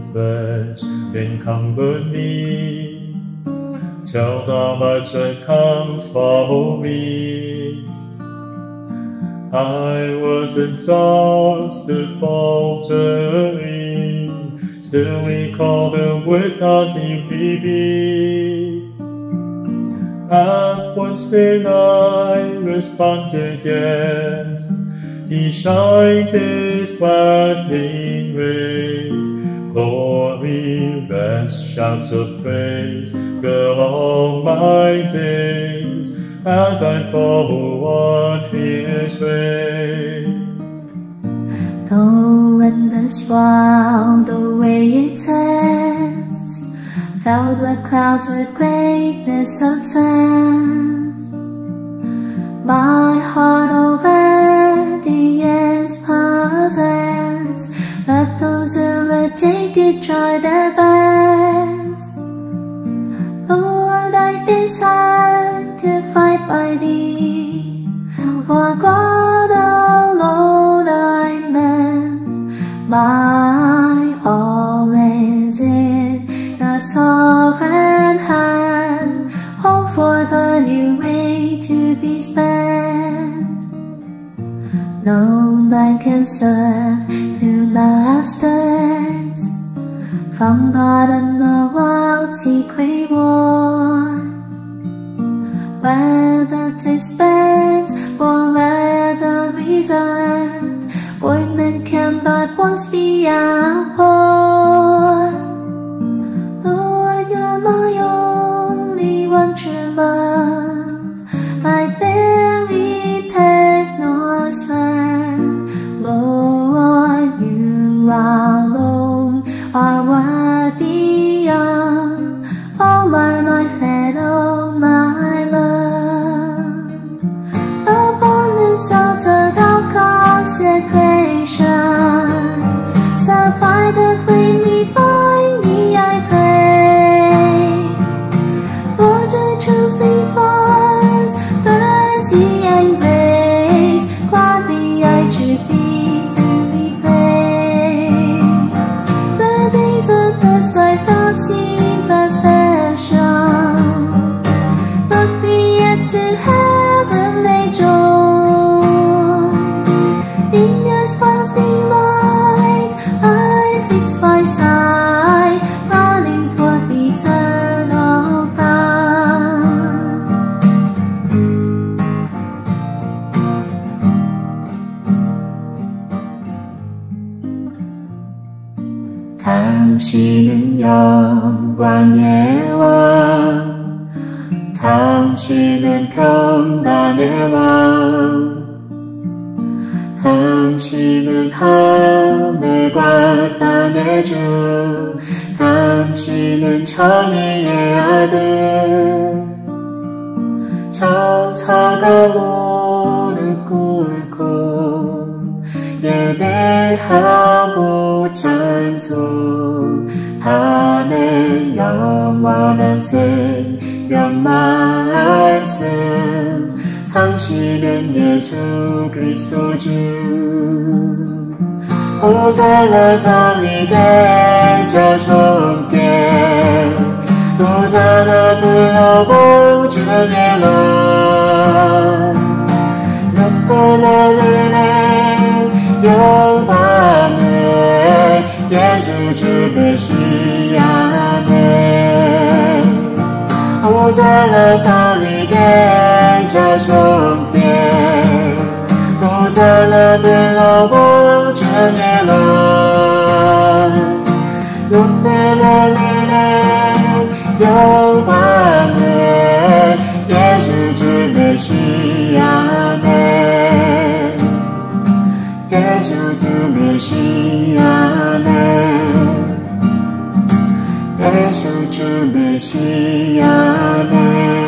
fetch, then comfort me. Tell them I said, come follow me. I was exhausted, faltering, still he called and would not leave me. At once then I responded yes. He shined his gladdening ray. Glory, rest, shouts of praise fill all my days as I follow on his way. Though endless while the way it ends, filled with crowds with greatness of sense, my heart already is possessed. Let those who would take it try their best. Lord, I've been sanctified by thee, for God alone I meant. My all is in your sovereign hand, all for the new way to be spent. No man can serve two masters, from God and the wild secret one. Whether to spend or whether reserved, ointment can but once be outpoured. Lord, you're my only one true love. I barely repent nor swerve. Lord, you alone are worthy of all my life and all my love. Upon this altar of consecration, supply the flame refine me, I pray. Lord, I chose thee twice, mercy and grace. Gladly I choose thee to be praised. The days of this life don't seem that special, but the yet to heaven they join. In your smiles delight, I fix my sight, running toward the eternal path. 당신은 영광의 왕, 당신은 평강의 왕, 당신은 하늘과 땅의 주, 당신은 정의의 아들. 천사가 무릎 꿇고 예배하고 찬송하네. 영원한 생명 말씀, 당신은 예수 그리스도 주. 호산나 다윗의 자손께 호산나 불러보 주의 말. 높은 하늘의 영광을 예수 주 메시아네. 호산나 다윗의 자손께 호산나 불러보 주의 말. 높은 하늘의 영광을 예수 주 메시아네. 예수 주 메시아네. 예수 주 메시아네.